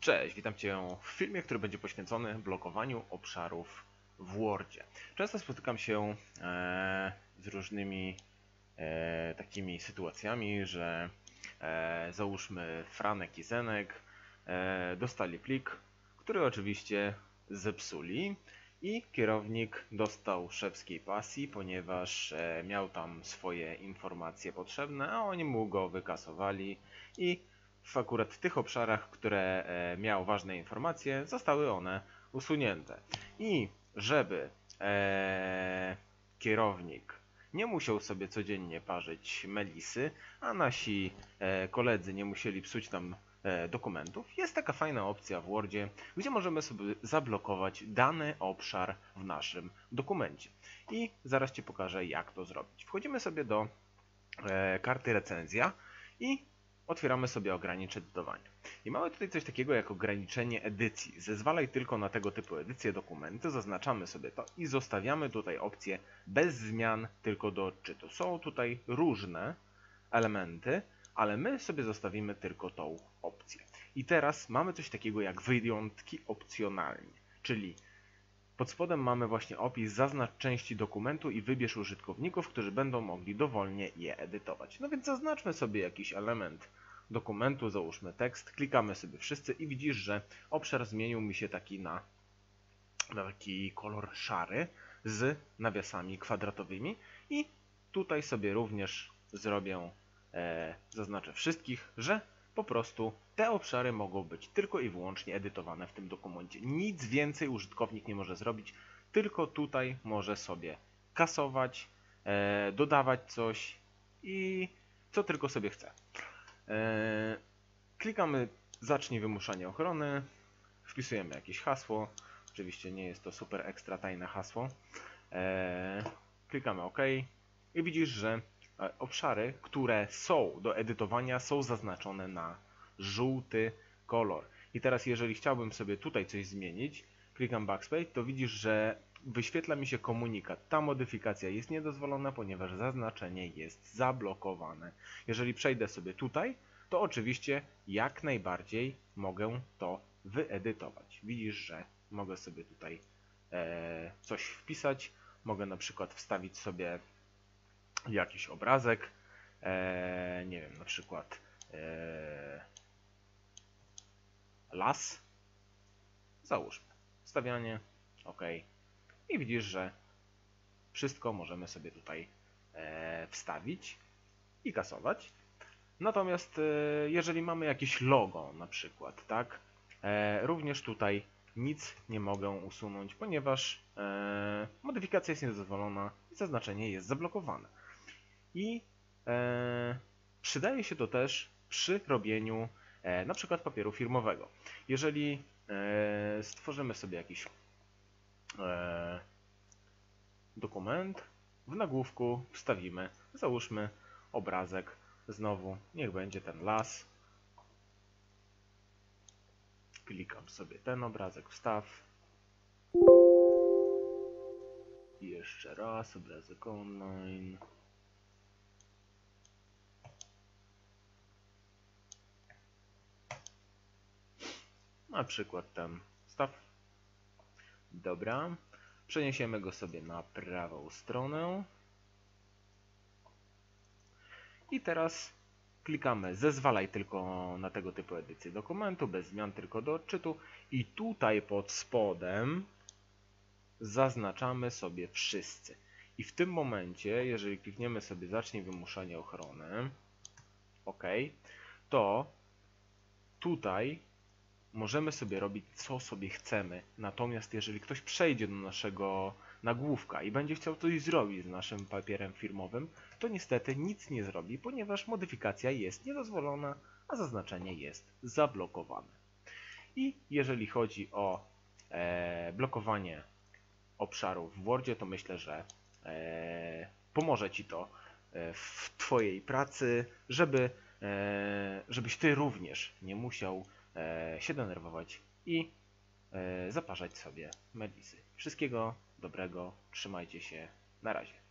Cześć, witam Cię w filmie, który będzie poświęcony blokowaniu obszarów w Wordzie. Często spotykam się z różnymi takimi sytuacjami, że załóżmy Franek i Zenek dostali plik, który oczywiście zepsuli i kierownik dostał szewskiej pasji, ponieważ miał tam swoje informacje potrzebne, a oni mu go wykasowali i w akurat tych obszarach, które miał ważne informacje, zostały one usunięte. I żeby kierownik nie musiał sobie codziennie parzyć melisy, a nasi koledzy nie musieli psuć tam dokumentów, jest taka fajna opcja w Wordzie, gdzie możemy sobie zablokować dany obszar w naszym dokumencie. I zaraz Ci pokażę, jak to zrobić. Wchodzimy sobie do karty recenzja i otwieramy sobie ograniczenie edytowania. I mamy tutaj coś takiego jak ograniczenie edycji. Zezwalaj tylko na tego typu edycję dokumentu, zaznaczamy sobie to i zostawiamy tutaj opcję bez zmian, tylko do odczytu. Są tutaj różne elementy, ale my sobie zostawimy tylko tą opcję. I teraz mamy coś takiego jak wyjątki opcjonalnie, czyli pod spodem mamy właśnie opis, zaznacz części dokumentu i wybierz użytkowników, którzy będą mogli dowolnie je edytować. No więc zaznaczmy sobie jakiś element dokumentu, załóżmy tekst, klikamy sobie wszyscy i widzisz, że obszar zmienił mi się taki na taki kolor szary z nawiasami kwadratowymi i tutaj sobie również zrobię, zaznaczę wszystkich, że po prostu te obszary mogą być tylko i wyłącznie edytowane w tym dokumencie. Nic więcej użytkownik nie może zrobić, tylko tutaj może sobie kasować, dodawać coś i co tylko sobie chce. Klikamy zacznij wymuszanie ochrony, wpisujemy jakieś hasło, oczywiście nie jest to super ekstra tajne hasło, klikamy OK i widzisz, że obszary, które są do edytowania, są zaznaczone na żółty kolor. I teraz jeżeli chciałbym sobie tutaj coś zmienić, klikam Backspace, to widzisz, że wyświetla mi się komunikat. Ta modyfikacja jest niedozwolona, ponieważ zaznaczenie jest zablokowane. Jeżeli przejdę sobie tutaj, to oczywiście jak najbardziej mogę to wyedytować. Widzisz, że mogę sobie tutaj coś wpisać. Mogę na przykład wstawić sobie jakiś obrazek, nie wiem, na przykład las, załóżmy, wstawianie, OK i widzisz, że wszystko możemy sobie tutaj wstawić i kasować. Natomiast jeżeli mamy jakieś logo na przykład, tak, również tutaj nic nie mogę usunąć, ponieważ modyfikacja jest niedozwolona i zaznaczenie jest zablokowane. I przydaje się to też przy robieniu na przykład papieru firmowego. Jeżeli stworzymy sobie jakiś dokument, w nagłówku wstawimy, załóżmy obrazek, znowu niech będzie ten las. Klikam sobie ten obrazek, wstaw. I jeszcze raz obrazek online. Na przykład ten wstaw. Dobra. Przeniesiemy go sobie na prawą stronę. I teraz klikamy zezwalaj tylko na tego typu edycję dokumentu, bez zmian, tylko do odczytu. I tutaj pod spodem zaznaczamy sobie wszyscy. I w tym momencie, jeżeli klikniemy sobie zacznij wymuszanie ochrony, OK, to tutaj możemy sobie robić co sobie chcemy. Natomiast jeżeli ktoś przejdzie do naszego nagłówka i będzie chciał coś zrobić z naszym papierem firmowym, to niestety nic nie zrobi, ponieważ modyfikacja jest niedozwolona, a zaznaczenie jest zablokowane. I jeżeli chodzi o blokowanie obszarów w Wordzie, to myślę, że pomoże Ci to w Twojej pracy, żebyś Ty również nie musiał się denerwować i zaparzać sobie melisy. Wszystkiego dobrego, trzymajcie się, na razie.